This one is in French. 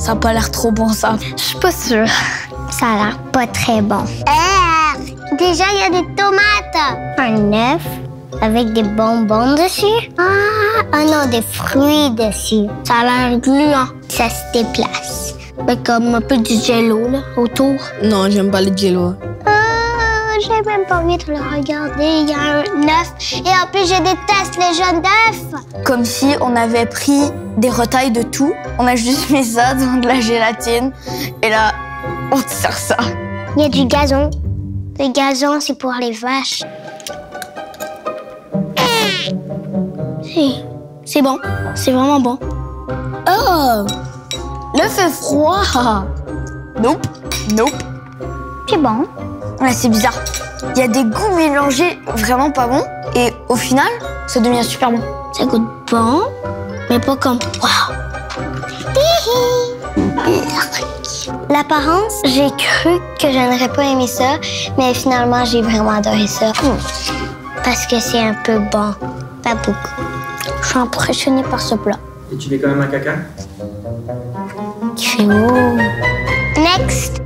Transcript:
Ça a pas l'air trop bon, ça. Je suis pas sûre. Ça a l'air pas très bon. Déjà, il y a des tomates. Un œuf avec des bonbons dessus. Ah non, des fruits dessus. Ça a l'air gluant. Ça se déplace. Comme un peu du jello, là, autour. Non, j'aime pas le jello. J'ai même pas envie de le regarder. Il y a un œuf. Et en plus, je déteste les jaunes d'œufs. Comme si on avait pris des retailles de tout. On a juste mis ça dans de la gélatine. Et là, on te sert ça. Il y a du gazon. Le gazon, c'est pour les vaches. C'est bon. C'est vraiment bon. Oh! L'œuf est froid. Nope, nope. C'est bon. Ouais, c'est bizarre. Il y a des goûts mélangés vraiment pas bons. Et au final, ça devient super bon. Ça goûte bon, mais pas comme waouh. L'apparence, j'ai cru que je n'aurais pas aimé ça, mais finalement, j'ai vraiment adoré ça. Parce que c'est un peu bon. Pas beaucoup. Je suis impressionnée par ce plat. Et tu mets quand même un caca? Il fait beau. Next!